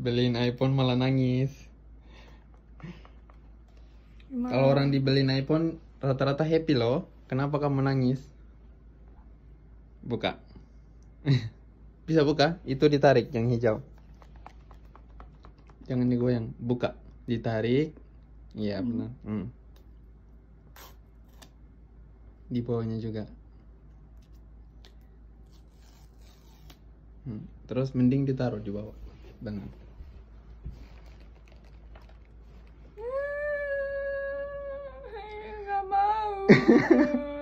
Beliin iPhone malah nangis. Kalau orang dibeliin iPhone rata-rata happy loh. Kenapa kamu nangis? Buka. Bisa buka? Itu ditarik yang hijau. Jangan digoyang. Buka. Ditarik. Iya benar. Di bawahnya juga. Terus mending ditaruh di bawah. Benar. Nggak mau.